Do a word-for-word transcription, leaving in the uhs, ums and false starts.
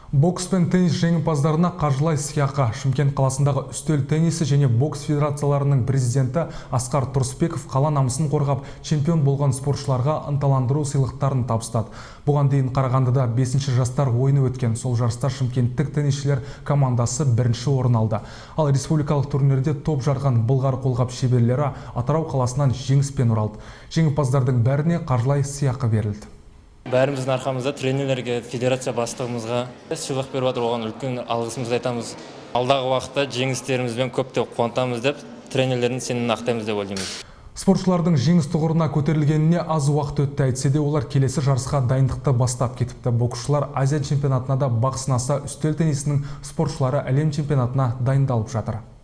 Бокс пен теннис жеңімпаздарына қаржылай сыйақы. Шымкент қаласындағы үстел теннисі және бокс федерацияларының президенті Асқар Тұрысбеков қала намысын қорғап, чемпион болған спортшыларға ынталандыру сыйлықтарын табыстады. Бұған дейін Қарағандыда бесінші жастар ойыны өткен. Сол жарыста шымкенттік теннисшілер командасы бірінші орын алды. Ал республикалық турнирде топ жарған былғары қолғап шеберлері Атырау қаласынан жеңіспен оралды. Жеңімпаздардың бәріне қаржылай сыйақы берілді. Бәріміздің арқамызда тренерлерге, федерация бастығымызға сыйлық беріп жатыр, оған үлкен алғысымызды айтамыз. Алдағы уақытта жеңістерімізбен көптеп қуантамыз деп, тренерлердің сенімін ақтаймыз деп ойлаймыз. Спортшылардың жеңіс тұғырына көтерілгеніне аз уақыт өтті, әйтсе де олар келесі жарысқа дайындықты бастап кетіпті. Боксшылар Азия чемпионатына да бақ сынаса, үстел теннисінің спортшылары әлем чемпионатына дайындалып жатыр.